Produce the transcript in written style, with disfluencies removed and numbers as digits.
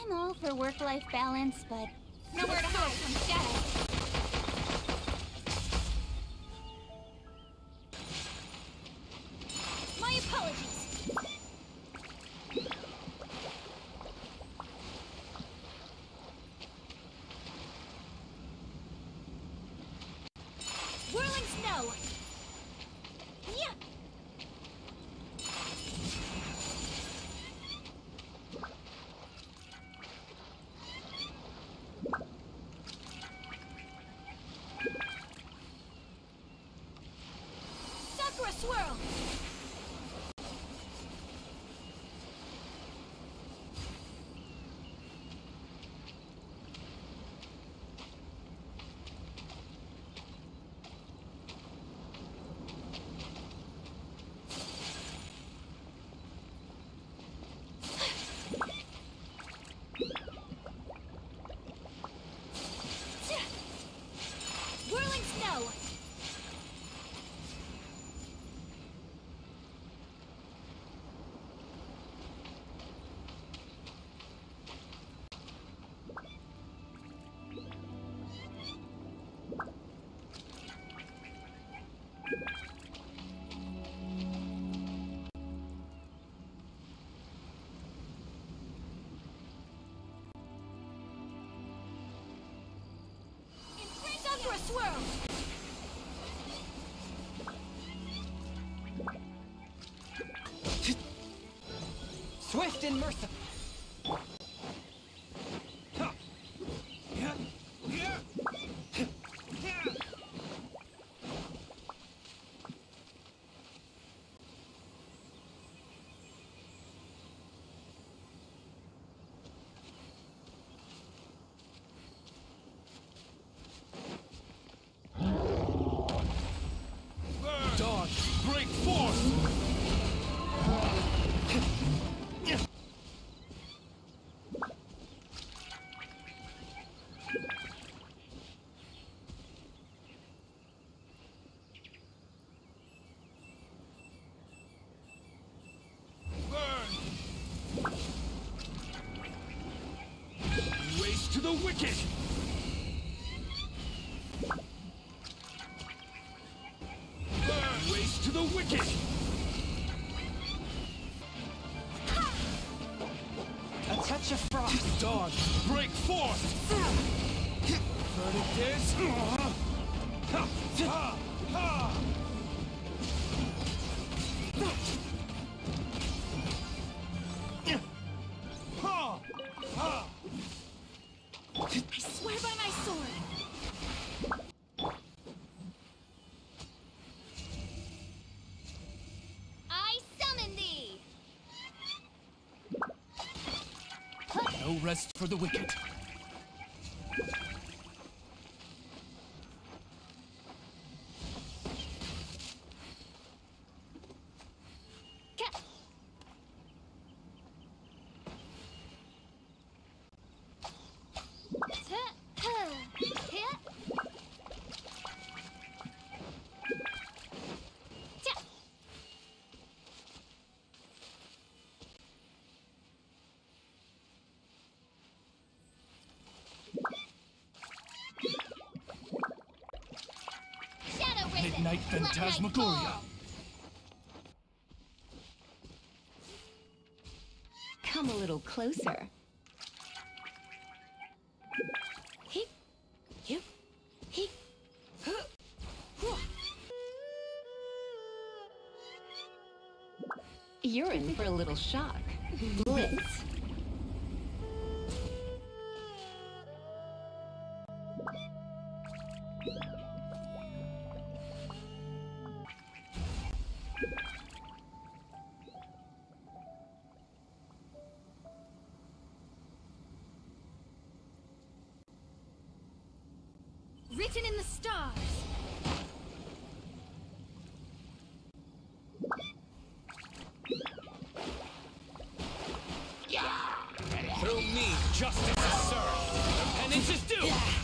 I'm all for work-life balance, but nowhere to hide from Shadow. My apologies. Whirling snow. Yeah. Sakura swirl. Whirling snow. Sakura swirl. Swift and merciful. Dawn, break forth! Burn! Race to the wicked! Race to the wicked! A touch of frost. Dawn, break forth! Verdict is... I swear by my sword. I summon thee. No rest for the wicked. Ka- Shadow Raven, Midnight let night Phantasmagoria. fall. Come a little closer. He, you, he, You're in for a little shock. Blitz. written in the stars. Through me, justice is served. Penance is due!